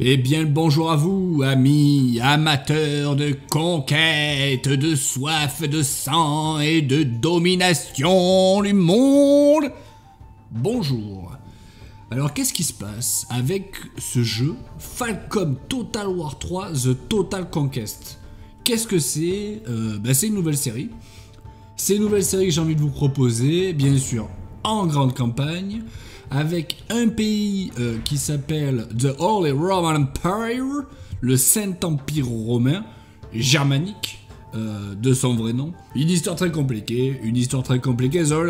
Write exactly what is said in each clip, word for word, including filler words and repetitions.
Eh bien le bonjour à vous, amis amateurs de conquête, de soif de sang et de domination du monde. Bonjour. Alors qu'est-ce qui se passe avec ce jeu Falcom Total War trois The Total Conquest? Qu'est-ce que c'est? euh, bah, C'est une nouvelle série. C'est une nouvelle série que j'ai envie de vous proposer, bien sûr en grande campagne, avec un pays euh, qui s'appelle The Holy Roman Empire, le Saint-Empire romain germanique, euh, de son vrai nom. Une histoire très compliquée, une histoire très compliquée. Voilà,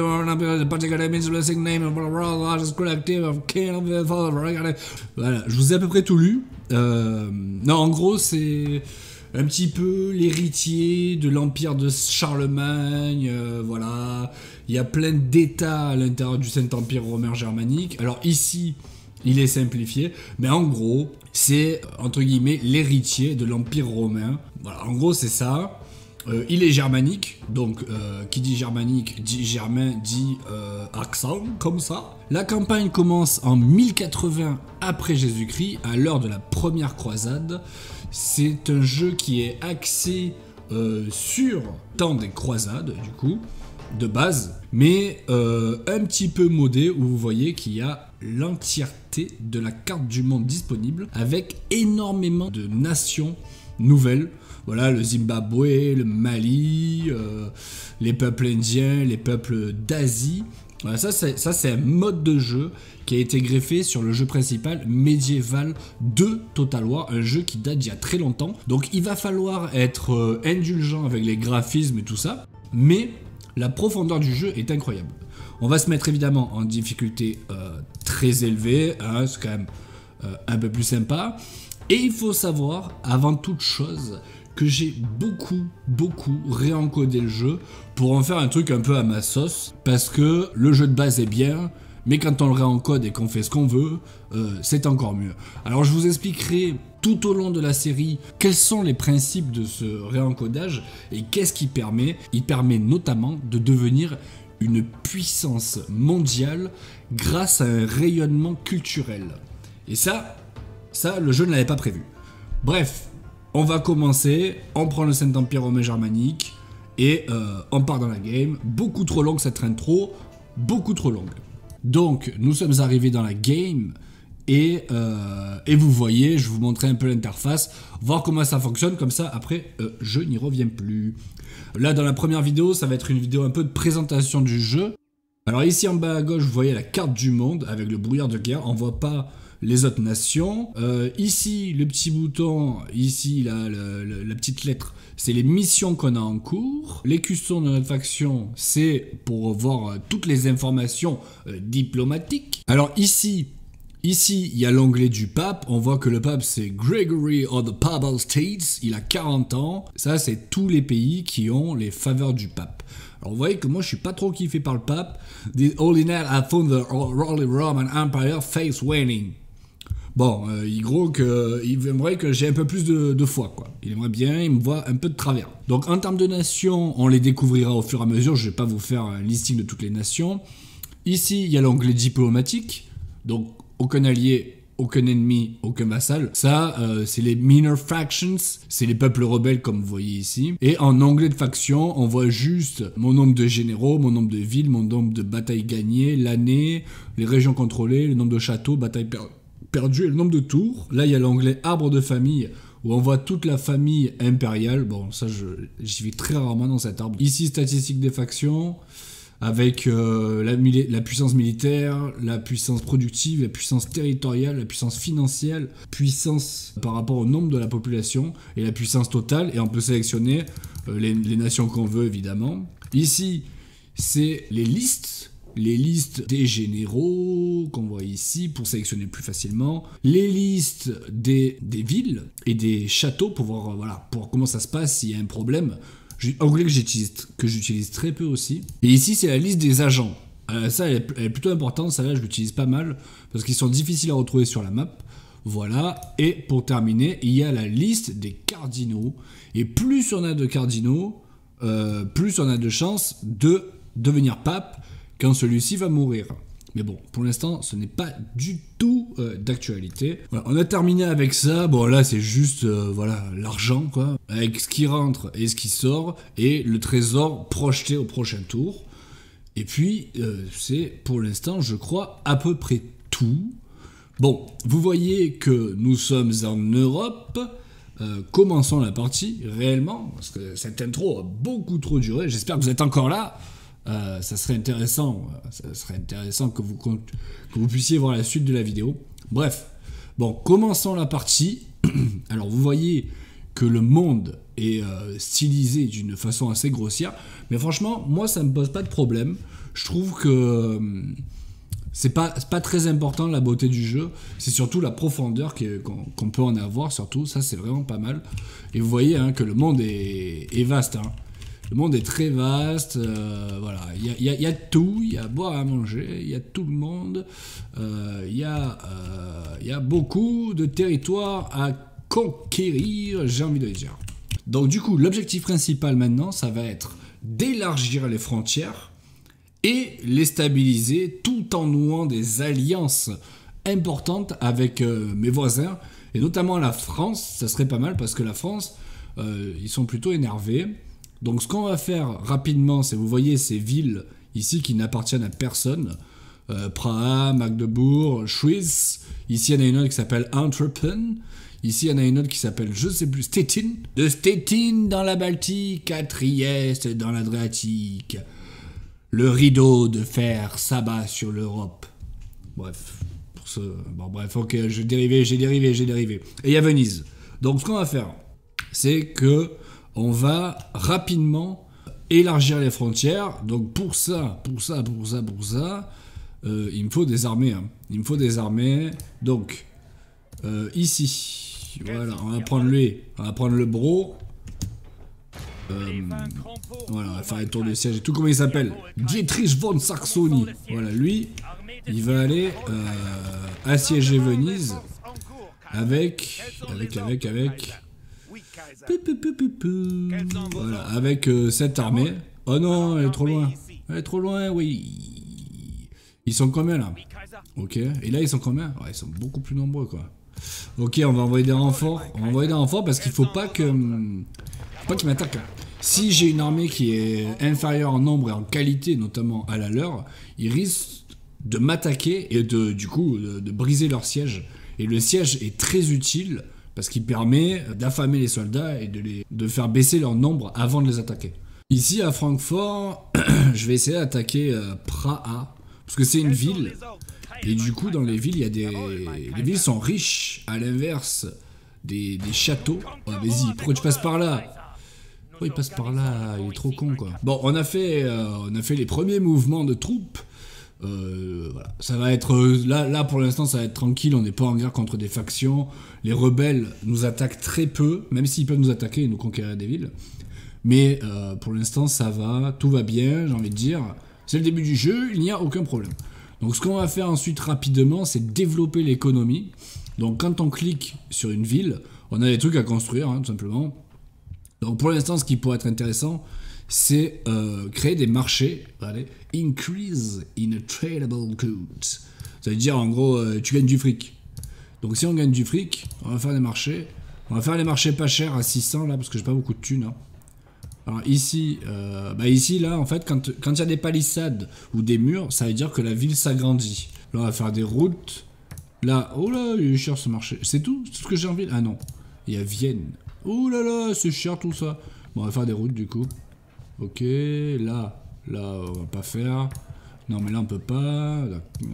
je vous ai à peu près tout lu. Euh, non, en gros, c'est un petit peu l'héritier de l'empire de Charlemagne, euh, voilà. Il y a plein d'états à l'intérieur du Saint-Empire romain germanique. Alors ici, il est simplifié, mais en gros, c'est, entre guillemets, l'héritier de l'empire romain. Voilà, en gros, c'est ça. Euh, il est germanique, donc euh, qui dit germanique, dit germain, dit euh, accent, comme ça. La campagne commence en mille quatre-vingts après Jésus-Christ, à l'heure de la première croisade. C'est un jeu qui est axé euh, sur temps des croisades, du coup, de base, mais euh, un petit peu modé, où vous voyez qu'il y a l'entièreté de la carte du monde disponible, avec énormément de nations nouvelles. Voilà, le Zimbabwe, le Mali, euh, les peuples indiens, les peuples d'Asie. Voilà, ça c'est un mode de jeu qui a été greffé sur le jeu principal médiéval de Total War, un jeu qui date d'il y a très longtemps. Donc il va falloir être euh, indulgent avec les graphismes et tout ça, mais la profondeur du jeu est incroyable. On va se mettre évidemment en difficulté euh, très élevée, hein, c'est quand même euh, un peu plus sympa. Et il faut savoir, avant toute chose, que j'ai beaucoup, beaucoup réencodé le jeu pour en faire un truc un peu à ma sauce, parce que le jeu de base est bien, mais quand on le réencode et qu'on fait ce qu'on veut, euh, c'est encore mieux. Alors je vous expliquerai tout au long de la série quels sont les principes de ce réencodage et qu'est-ce qui permet. Il permet notamment de devenir une puissance mondiale grâce à un rayonnement culturel. Et ça, ça le jeu ne l'avait pas prévu. Bref, on va commencer, on prend le Saint-Empire romain germanique et euh, on part dans la game. Beaucoup trop longue cette intro, beaucoup trop longue. Donc nous sommes arrivés dans la game et, euh, et vous voyez, je vais vous montrer un peu l'interface, voir comment ça fonctionne, comme ça après euh, je n'y reviens plus. Là dans la première vidéo, ça va être une vidéo un peu de présentation du jeu. Alors ici en bas à gauche, vous voyez la carte du monde avec le brouillard de guerre, on voit pas les autres nations. Euh, ici, le petit bouton, ici, là, la, la, la petite lettre, c'est les missions qu'on a en cours. Les customs de notre faction, c'est pour voir euh, toutes les informations euh, diplomatiques. Alors ici, ici, il y a l'onglet du pape. On voit que le pape, c'est Gregory of the Papal States. Il a quarante ans. Ça, c'est tous les pays qui ont les faveurs du pape. Alors vous voyez que moi je suis pas trop kiffé par le pape. The Holy Knight have found the Holy Roman Empire face waning. Bon, euh, il gros que, il aimerait que j'ai un peu plus de, de foi, quoi. Il aimerait bien, il me voit un peu de travers. Donc en termes de nations, on les découvrira au fur et à mesure. Je vais pas vous faire un listing de toutes les nations. Ici, il y a l'onglet diplomatique. Donc aucun allié, aucun ennemi, aucun vassal. Ça, euh, c'est les minor factions, c'est les peuples rebelles comme vous voyez ici. Et en onglet de faction, on voit juste mon nombre de généraux, mon nombre de villes, mon nombre de batailles gagnées, l'année, les régions contrôlées, le nombre de châteaux, batailles perdues. perdu et le nombre de tours. Là, il y a l'onglet arbre de famille où on voit toute la famille impériale. Bon, ça, j'y vais très rarement dans cet arbre. Ici, statistiques des factions avec euh, la, la puissance militaire, la puissance productive, la puissance territoriale, la puissance financière, puissance par rapport au nombre de la population et la puissance totale. Et on peut sélectionner euh, les, les nations qu'on veut, évidemment. Ici, c'est les listes. Les listes des généraux qu'on voit ici pour sélectionner plus facilement, les listes des, des villes et des châteaux pour voir, voilà, pour voir comment ça se passe s'il y a un problème. Onglet que j'utilise que j'utilise très peu aussi. Et ici c'est la liste des agents. Euh, ça elle est, elle est plutôt importante, ça là je l'utilise pas mal parce qu'ils sont difficiles à retrouver sur la map. Voilà, et pour terminer, il y a la liste des cardinaux. Et plus on a de cardinaux, euh, plus on a de chances de devenir pape quand celui-ci va mourir. Mais bon, pour l'instant, ce n'est pas du tout euh, d'actualité. Voilà, on a terminé avec ça. Bon, là, c'est juste, euh, voilà, l'argent, quoi. Avec ce qui rentre et ce qui sort. Et le trésor projeté au prochain tour. Et puis, euh, c'est, pour l'instant, je crois, à peu près tout. Bon, vous voyez que nous sommes en Europe. Euh, commençons la partie, réellement. Parce que cette intro a beaucoup trop duré. J'espère que vous êtes encore là. Euh, ça serait intéressant, ça serait intéressant que vous, que vous puissiez voir la suite de la vidéo. Bref, bon, commençons la partie. Alors, vous voyez que le monde est euh, stylisé d'une façon assez grossière, mais franchement, moi, ça me pose pas de problème. Je trouve que euh, c'est pas, c'est pas très important la beauté du jeu, c'est surtout la profondeur qu'on qu'on peut en avoir, surtout, ça c'est vraiment pas mal. Et vous voyez hein, que le monde est, est vaste, hein. Le monde est très vaste, euh, voilà, il y a, y, a, y a tout, il y a à boire, à manger, il y a tout le monde, euh, il y, euh, y a beaucoup de territoires à conquérir, j'ai envie de dire. Donc du coup, l'objectif principal maintenant, ça va être d'élargir les frontières et les stabiliser tout en nouant des alliances importantes avec euh, mes voisins, et notamment la France, ça serait pas mal parce que la France, euh, ils sont plutôt énervés. Donc ce qu'on va faire rapidement, c'est vous voyez ces villes ici qui n'appartiennent à personne. Euh, Praha, Magdebourg, Schwyz. Ici il y en a une autre qui s'appelle Antwerpen. Ici il y en a une autre qui s'appelle, je sais plus, Stettin. De Stettin dans la Baltique à Trieste dans l'Adriatique. Le rideau de fer s'abat sur l'Europe. Bref, pour ce... Bon bref, ok, j'ai dérivé, j'ai dérivé, j'ai dérivé. Et il y a Venise. Donc ce qu'on va faire, c'est que on va rapidement élargir les frontières. Donc pour ça, pour ça, pour ça, pour ça, euh, il me faut des armées. Hein. Il me faut des armées. Donc euh, ici, voilà, on va prendre lui, on va prendre le bro. Euh, voilà, on va faire un tour de siège et tout. Comment il s'appelle? Dietrich von Saxony. Voilà, lui, il va aller euh, assiéger Venise avec, avec, avec, avec. Voilà, avec euh, cette armée. Oh non, elle est trop loin. Elle est trop loin, oui. Ils sont combien là? Ok, et là ils sont combien? Ouais, ils sont beaucoup plus nombreux quoi. Ok, on va envoyer des renforts. On va envoyer des renforts parce qu'il faut pas que... Faut pas qu'ils m'attaquent. Si j'ai une armée qui est inférieure en nombre et en qualité, notamment à la leur, ils risquent de m'attaquer et de, du coup de, de briser leur siège. Et le siège est très utile parce qu'il permet d'affamer les soldats et de, les, de faire baisser leur nombre avant de les attaquer. Ici à Francfort, je vais essayer d'attaquer euh, Praha, parce que c'est une ville, et du coup dans les villes, il y a des... les villes sont riches, à l'inverse des, des châteaux. Oh, vas-y, pourquoi tu passes par là? Pourquoi il passe par là? Il est trop con quoi. Bon, on a fait, euh, on a fait les premiers mouvements de troupes. Euh, voilà. Ça va être là, là pour l'instant ça va être tranquille, on n'est pas en guerre contre des factions, les rebelles nous attaquent très peu, même s'ils peuvent nous attaquer et nous conquérir des villes, mais euh, pour l'instant ça va, tout va bien, j'ai envie de dire, c'est le début du jeu, il n'y a aucun problème. Donc ce qu'on va faire ensuite rapidement, c'est développer l'économie. Donc quand on clique sur une ville, on a des trucs à construire hein, tout simplement. Donc pour l'instant ce qui pourrait être intéressant, c'est euh, créer des marchés. Allez, increase in a tradable goods. Ça veut dire en gros, euh, tu gagnes du fric. Donc si on gagne du fric, on va faire des marchés. On va faire les marchés pas chers à six cents là, parce que j'ai pas beaucoup de thunes. Hein. Alors ici, euh, bah ici là, en fait, quand il y a des palissades ou des murs, ça veut dire que la ville s'agrandit. Là, on va faire des routes. Là, oh là, il est cher ce marché. C'est tout, c'est tout ce que j'ai envie. Ah non, il y a Vienne. Oh là là, c'est cher tout ça. Bon, on va faire des routes du coup. Ok, là, là, on va pas faire. Non, mais là, on peut pas.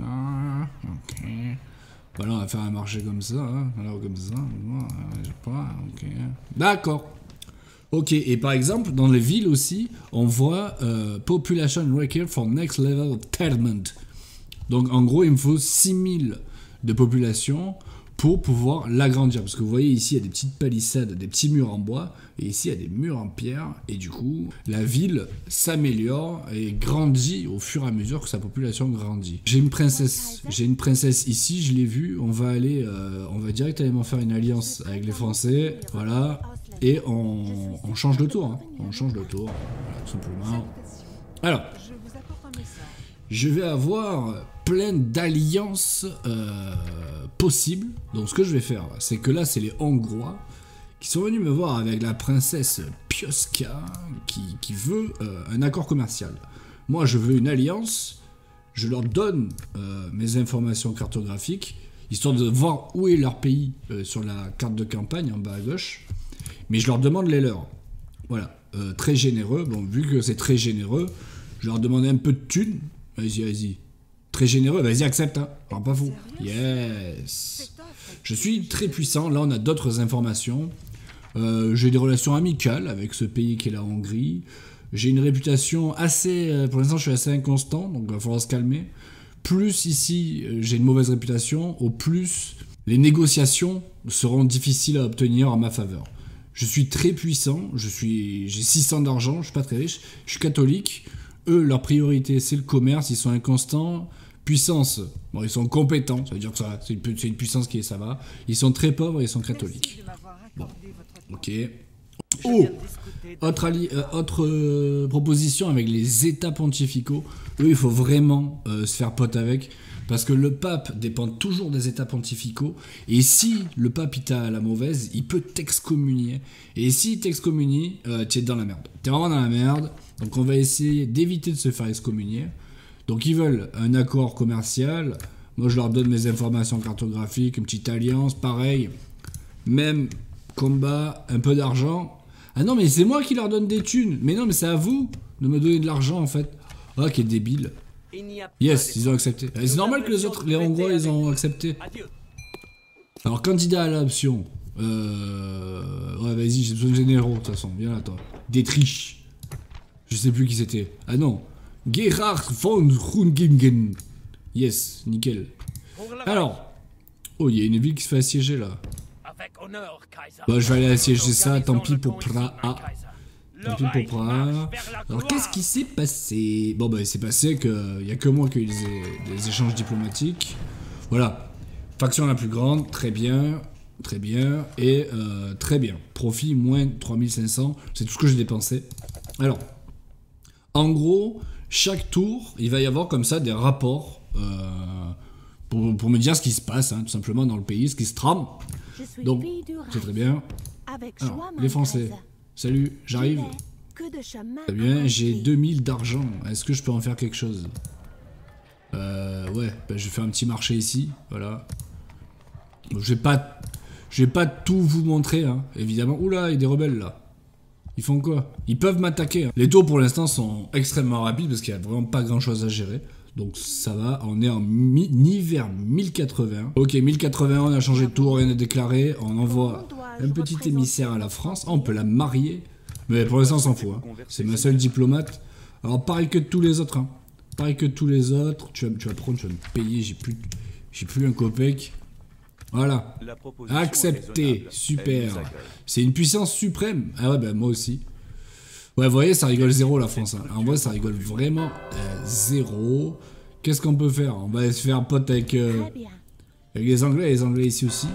Ok. Voilà, on va faire un marché comme ça. Hein. Alors, comme ça. Je sais pas. Ok. D'accord. Ok, et par exemple, dans les villes aussi, on voit euh, Population Required for Next Level of Settlement. Donc, en gros, il me faut six mille de population pour pouvoir l'agrandir. Parce que vous voyez ici, il y a des petites palissades, des petits murs en bois, et ici, il y a des murs en pierre, et du coup, la ville s'améliore et grandit au fur et à mesure que sa population grandit. J'ai une princesse, j'ai une princesse ici, je l'ai vue, on va aller, euh, on va directement faire une alliance avec les Français, voilà, et on, on change de tour, hein. On change de tour, voilà, tout simplement. Alors, je vais avoir plein d'alliances euh, possibles. Donc ce que je vais faire, c'est que là, c'est les Hongrois qui sont venus me voir avec la princesse Pioska qui, qui veut euh, un accord commercial. Moi, je veux une alliance. Je leur donne euh, mes informations cartographiques, histoire de voir où est leur pays euh, sur la carte de campagne en bas à gauche. Mais je leur demande les leurs. Voilà, euh, très généreux. Bon, vu que c'est très généreux, je leur demande un peu de thunes. Vas-y, vas-y. Très généreux, vas-y, accepte, hein. Alors, pas fou. Yes. Je suis très puissant. Là, on a d'autres informations. Euh, j'ai des relations amicales avec ce pays qui est la Hongrie. J'ai une réputation assez... Euh, pour l'instant, je suis assez inconstant, donc il va falloir se calmer. Plus ici, euh, j'ai une mauvaise réputation, au plus, les négociations seront difficiles à obtenir en ma faveur. Je suis très puissant, je suis, j'ai six cents d'argent, je suis pas très riche, je suis catholique. Eux, leur priorité, c'est le commerce, ils sont inconstants. Puissance, bon, ils sont compétents, ça veut dire que ça, c'est une, c'est une puissance qui est, ça va. Ils sont très pauvres et ils sont catholiques. Bon, ok. Oh, autre, alli euh, autre euh, proposition avec les états pontificaux. Eux, il faut vraiment euh, se faire pote avec. Parce que le pape dépend toujours des états pontificaux. Et si le pape il t'a la mauvaise, il peut t'excommunier. Et s'il t'excommunie, euh, tu es dans la merde. Tu es vraiment dans la merde. Donc on va essayer d'éviter de se faire excommunier. Donc ils veulent un accord commercial. Moi je leur donne mes informations cartographiques, une petite alliance, pareil. Même combat, un peu d'argent. Ah non mais c'est moi qui leur donne des thunes. Mais non mais c'est à vous de me donner de l'argent en fait. Ah quel débile. Yes, ils ont accepté. C'est normal que les autres, les Hongrois, ils ont accepté. Alors, candidat à l'option. Euh... Ouais, vas-y, j'ai besoin de généraux, de toute façon. Viens là, toi. Dietrich. Je sais plus qui c'était. Ah non. Gerhard von Rungingen. Yes, nickel. Alors. Oh, il y a une ville qui se fait assiéger, là. Bon, je vais aller assiéger ça, tant pis pour Praha. Tant pis pour Praha. Alors qu'est-ce qui s'est passé? Bon bah il s'est passé qu'il n'y a que moi qui ai eu des, des échanges diplomatiques. Voilà. Faction la plus grande, très bien. Très bien. Et euh, très bien. Profit moins trois mille cinq cents. C'est tout ce que j'ai dépensé. Alors. En gros, chaque tour, il va y avoir comme ça des rapports. Euh, pour, pour me dire ce qui se passe, hein, tout simplement dans le pays, ce qui se trame. Donc, c'est très bien. Alors, les Français. Salut, j'arrive. Très bien, j'ai deux mille d'argent. Est-ce que je peux en faire quelque chose? Euh, ouais, bah, je vais faire un petit marché ici. Voilà. Donc, je vais pas, je vais pas tout vous montrer, hein, évidemment. Oula, il y a des rebelles là. Ils font quoi? Ils peuvent m'attaquer. Hein. Les tours pour l'instant sont extrêmement rapides parce qu'il n'y a vraiment pas grand chose à gérer. Donc ça va, on est en hiver mille quatre-vingts. Ok, mille quatre-vingts, on a changé de tour, rien n'est déclaré. On envoie un petit émissaire à la France. Oh, on peut la marier. Mais pour l'instant, on s'en fout. Hein. C'est ma seule diplomate. Alors, pareil que tous les autres. Hein. Pareil que tous les autres. Tu vas, tu vas prendre, tu vas me payer. J'ai plus, j'ai plus un copec. Voilà. Accepté. Super. C'est une puissance suprême. Ah ouais, bah moi aussi. Ouais, vous voyez, ça rigole zéro la France. Hein. En vrai, ça rigole vraiment euh, zéro. Qu'est-ce qu'on peut faire? On va se faire pote avec, euh, avec les Anglais. Les Anglais ici aussi.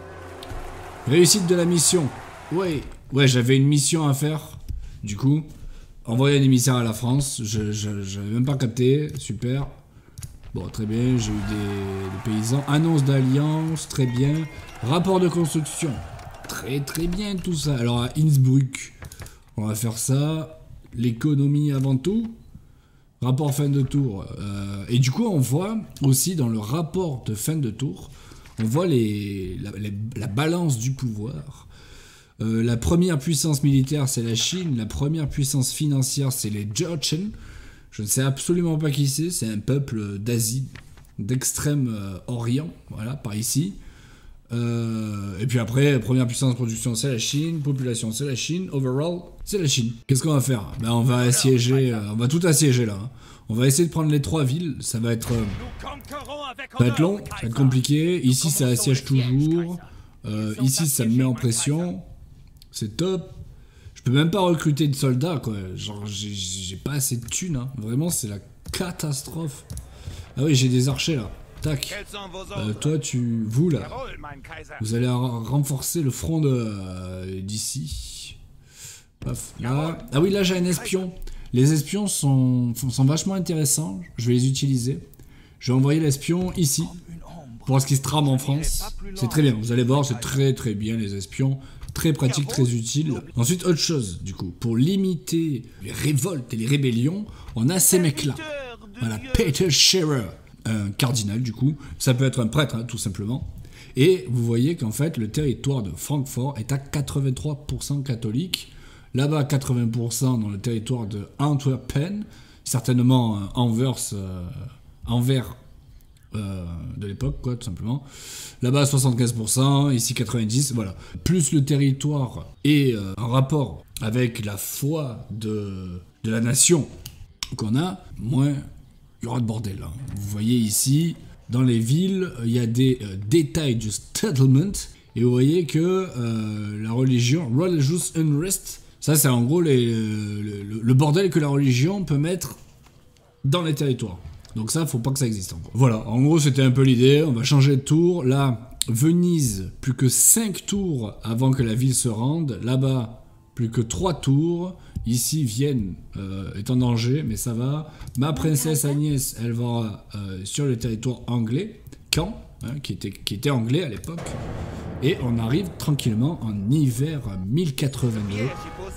Réussite de la mission. Ouais, ouais, j'avais une mission à faire. Du coup, envoyer un émissaire à la France. Je, je, j'avais même pas capté. Super. Bon, très bien. J'ai eu des, des paysans. Annonce d'alliance. Très bien. Rapport de construction. Très très bien tout ça. Alors à Innsbruck. On va faire ça, l'économie avant tout, rapport fin de tour. Euh, et du coup, on voit aussi dans le rapport de fin de tour, on voit les, la, les, la balance du pouvoir. Euh, la première puissance militaire, c'est la Chine. La première puissance financière, c'est les Jurchen. Je ne sais absolument pas qui c'est. C'est un peuple d'Asie, d'extrême-orient, voilà, par ici. Euh, et puis après, première puissance de production, c'est la Chine. Population, c'est la Chine. Overall, c'est la Chine. Qu'est-ce qu'on va faire? Ben, on va assiéger, euh, on va tout assiéger là. Hein. On va essayer de prendre les trois villes. Ça va être, euh, ça va être long, ça va être compliqué. Ici, ça assiège toujours. Euh, ici, ça me met en pression. C'est top. Je peux même pas recruter de soldats, quoi. Genre, j'ai pas assez de thunes. Hein. Vraiment, c'est la catastrophe. Ah oui, j'ai des archers là. Tac. Euh, toi, tu... Vous, là. Vous allez renforcer le front de euh, d'ici. Paf. Là. Ah oui, là, j'ai un espion. Les espions sont, sont vachement intéressants. Je vais les utiliser. Je vais envoyer l'espion ici. Pour voir ce qui se trame en France. C'est très bien, vous allez voir, c'est très très bien les espions. Très pratique, très utile. Ensuite, autre chose, du coup. Pour limiter les révoltes et les rébellions, on a ces mecs-là. Voilà, Peter Scherer, un cardinal, du coup. Ça peut être un prêtre, hein, tout simplement. Et vous voyez qu'en fait, le territoire de Francfort est à quatre-vingt-trois pour cent catholique. Là-bas, quatre-vingts pour cent dans le territoire de Antwerpen. Certainement euh, Anvers, euh, Anvers euh, de l'époque, quoi, tout simplement. Là-bas, soixante-quinze pour cent, ici quatre-vingt-dix, voilà. Plus le territoire est euh, en rapport avec la foi de, de la nation qu'on a, moins il y aura de bordel. Hein. Vous voyez ici, dans les villes, il y a des euh, détails du settlement, et vous voyez que euh, la religion, religious unrest, ça c'est en gros les, le, le, le bordel que la religion peut mettre dans les territoires. Donc ça, faut pas que ça existe encore. Voilà, en gros c'était un peu l'idée, on va changer de tour. Là, Venise, plus que cinq tours avant que la ville se rende. Là-bas, plus que trois tours. Ici, Vienne euh, est en danger, mais ça va. Ma princesse Agnès, elle va euh, sur le territoire anglais, Caen, hein, qui, était, qui était anglais à l'époque. Et on arrive tranquillement en hiver mille quatre-vingt-deux.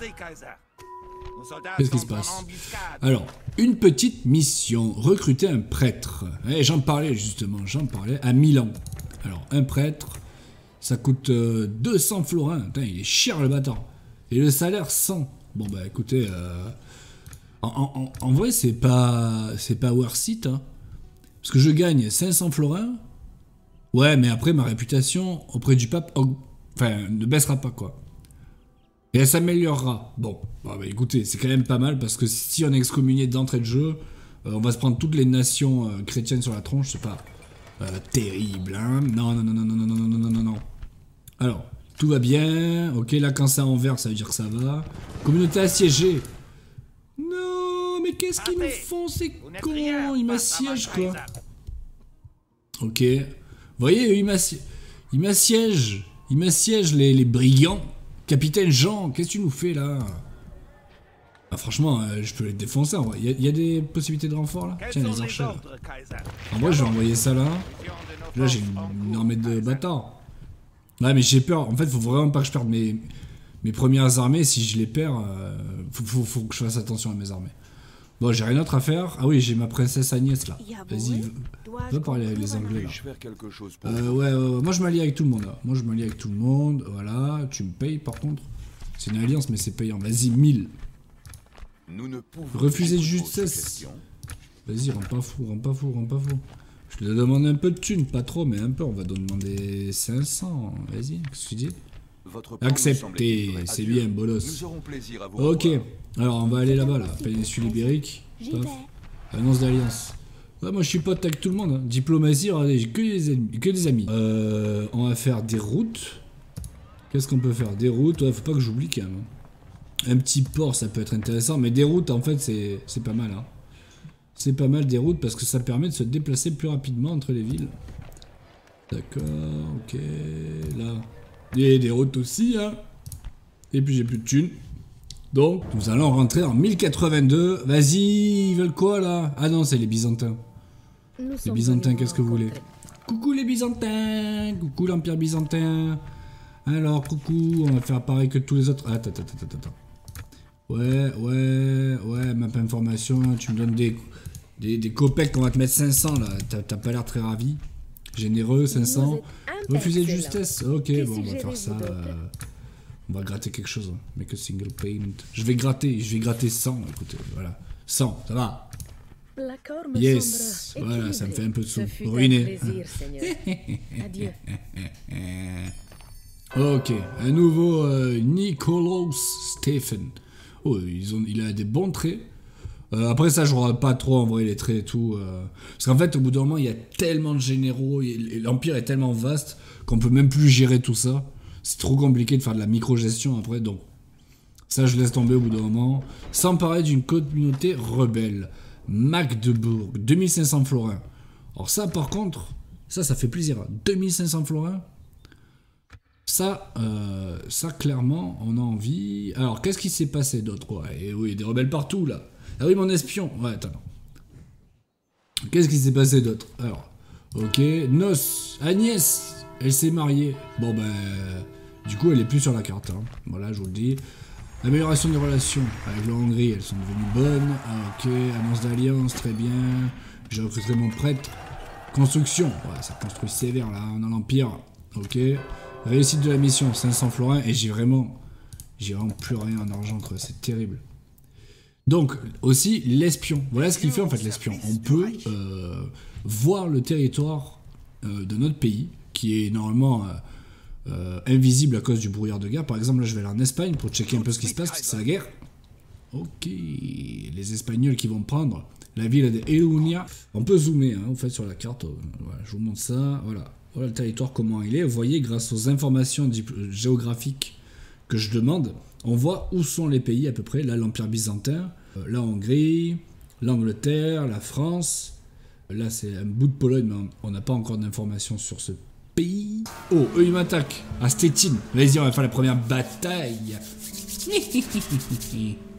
Qu'est-ce qui se passe? Alors, une petite mission, recruter un prêtre. Et j'en parlais justement, j'en parlais à Milan. Alors, un prêtre, ça coûte euh, deux cents florins. Putain, il est cher le bâtard. Et le salaire, cent. Bon bah écoutez, euh, en, en, en vrai c'est pas c'est pas worth it, hein, parce que je gagne cinq cents florins, ouais, mais après ma réputation auprès du pape, enfin, ne baissera pas quoi, et elle s'améliorera. Bon, bah, bah écoutez, c'est quand même pas mal, parce que si on est excommunié d'entrée de jeu, euh, on va se prendre toutes les nations euh, chrétiennes sur la tronche, c'est pas euh, terrible, hein. Non non non non non non non non non non non. Alors. Tout va bien, ok, là quand c'est en vert, ça veut dire que ça va. Communauté assiégée. Non, mais qu'est-ce qu'ils nous font, ces cons? Ils m'assiègent, quoi. Ok. Vous voyez, ils m'assiègent. Ils m'assiègent. Ils m'assiègent, les, les brigands. Capitaine Jean, qu'est-ce que tu nous fais, là? Ah, franchement, euh, je peux les défoncer, en vrai. Il y, y a des possibilités de renfort, là? Tiens, les archers. En vrai, je vais envoyer ça, là. Là, j'ai une, une armée de bâtards. Ouais, mais j'ai peur. En fait, faut vraiment pas que je perde mes, mes premières armées. Si je les perds, euh, faut, faut, faut que je fasse attention à mes armées. Bon, j'ai rien d'autre à faire. Ah oui, j'ai ma princesse Agnès là. Vas-y, va parler avec les Anglais là. Euh, ouais, ouais, ouais, moi je m'allie avec tout le monde là. Moi je m'allie avec tout le monde. Voilà, tu me payes par contre. C'est une alliance, mais c'est payant. Vas-y, mille. Refuser de justesse. Vas-y, rends pas fou, rends pas fou, rends pas fou. Je te demande un peu de thunes, pas trop, mais un peu. On va te demander cinq cents. Vas-y, qu'est-ce que tu dis? Accepté, c'est bien, bolos. Ok, alors on va aller là-bas, là. Péninsule ibérique. Annonce d'alliance. Ouais, moi je suis pote avec tout le monde. Hein. Diplomatie, regardez, j'ai que des ennemis, que des amis. Euh, on va faire des routes. Qu'est-ce qu'on peut faire? Des routes, ouais, faut pas que j'oublie quand même. Un petit port, ça peut être intéressant, mais des routes, en fait, c'est pas mal. Hein. C'est pas mal des routes parce que ça permet de se déplacer plus rapidement entre les villes. D'accord, ok, là. Et des routes aussi, hein. Et puis j'ai plus de thunes. Donc, nous allons rentrer en mille quatre-vingt-deux. Vas-y, ils veulent quoi, là? Ah non, c'est les Byzantins. Les Byzantins, qu'est-ce que vous voulez? Coucou les Byzantins. Coucou l'Empire byzantin. Alors, coucou, on va faire pareil que tous les autres. Attends, attends, attends, attends. Ouais, ouais, ouais, map information, tu me donnes des... Des, des copecs qu'on va te mettre cinq cents là, t'as pas l'air très ravi. Généreux, cinq cents. Refuser de justesse, ok, bon on va faire ça. Euh, on va gratter quelque chose. Make a single payment. Je vais gratter, je vais gratter cent, écoutez, voilà. cent, ça va. Yes, voilà, ça me fait un peu de sous. Ruiné. Ok, un nouveau euh, Nikolaus Stephen. Oh, ils ont, il a des bons traits. Euh, après ça, je regarde pas trop en vrai les traits et tout. Euh, parce qu'en fait, au bout d'un moment, il y a tellement de généraux, l'Empire est tellement vaste qu'on peut même plus gérer tout ça. C'est trop compliqué de faire de la micro-gestion après, donc ça, je laisse tomber au bout d'un moment. Sans parler d'une communauté rebelle. Magdebourg, deux mille cinq cents florins. Alors ça, par contre, ça, ça fait plaisir. deux mille cinq cents florins. Ça, euh, ça, clairement, on a envie. Alors, qu'est-ce qui s'est passé d'autre? Ouais, et oui, des rebelles partout, là. Ah oui, mon espion. Ouais, attends. Qu'est-ce qui s'est passé d'autre? Alors, ok, noces, Agnès, elle s'est mariée. Bon ben, du coup, elle est plus sur la carte. Hein. Voilà, je vous le dis. Amélioration des relations avec la Hongrie, elles sont devenues bonnes. Ah, ok, annonce d'alliance, très bien. J'ai recruté mon prêtre. Construction, ouais, ça construit sévère là, dans l'Empire. Ok. Réussite de la mission, cinq cents florins. Et j'ai vraiment, j'ai vraiment plus rien en argent, quoi. C'est terrible. Donc, aussi, l'espion. Voilà ce qu'il fait en fait, l'espion. On peut euh, voir le territoire euh, de notre pays, qui est normalement euh, euh, invisible à cause du brouillard de guerre. Par exemple, là, je vais aller en Espagne pour checker un peu ce qui se passe, parce que c'est la guerre. Ok, les Espagnols qui vont prendre la ville de Elunia. On peut zoomer, hein, en fait, sur la carte. Voilà, je vous montre ça. Voilà. Voilà le territoire, comment il est. Vous voyez, grâce aux informations géographiques que je demande, on voit où sont les pays à peu près. Là, l'Empire byzantin, euh, la Hongrie, l'Angleterre, la France. Là, c'est un bout de Pologne, mais on n'a pas encore d'informations sur ce pays. Oh, eux, ils m'attaquent. À Stettin. Vas-y, on va faire la première bataille.